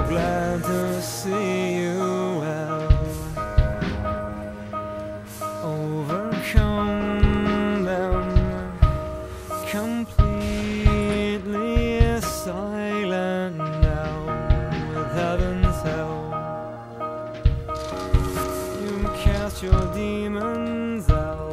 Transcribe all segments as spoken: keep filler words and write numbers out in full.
glad to see you well. Overcome them, completely silent now with heaven's help. You cast your demons out,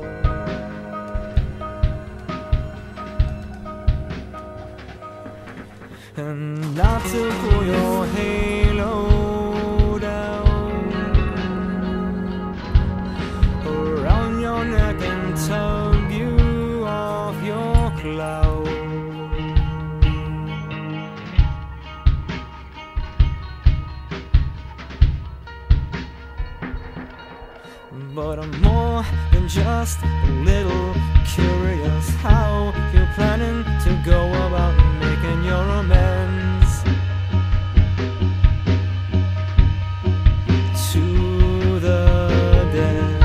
and not to pull your halo down around your neck and tug you off your cloud. But I'm more than just a little curious how you're planning to go about making your amends to the dead.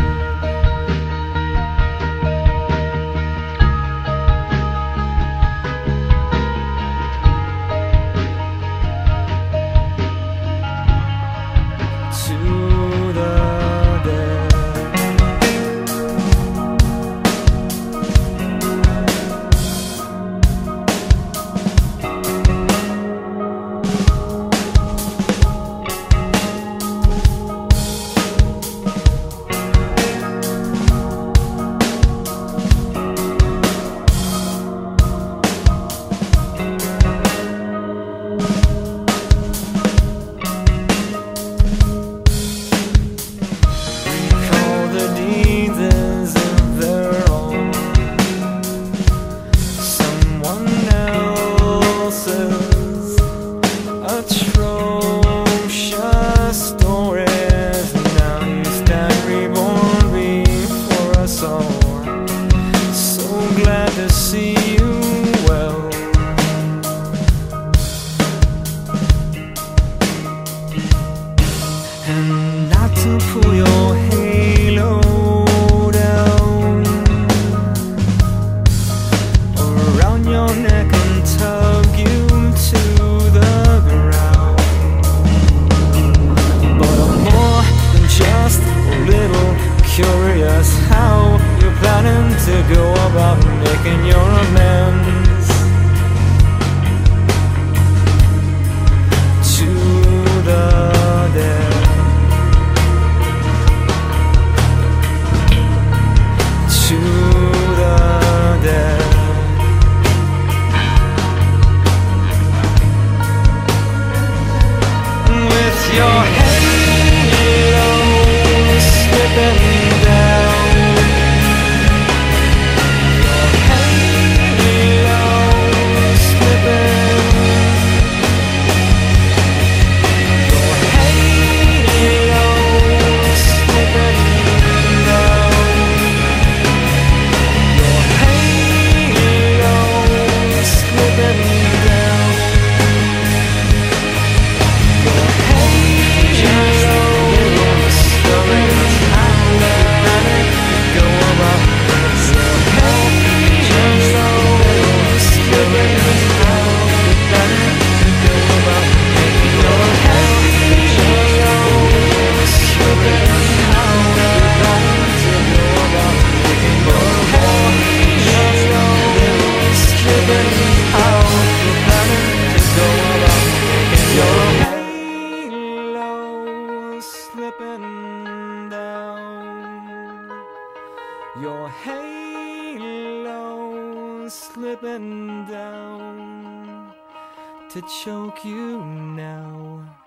To the dead. Atrocious stories. Now you stand reborn before us all. So glad to see you well. And not to pull your halo down around your neck and tug you to the ground. But I'm more than just a little curious how you're planning to go about making your amends to the dead. To the dead. With your halo slipping down, your halo slipping, your halo slipping down, your halo slipping down. Your halo slipping down to choke you now.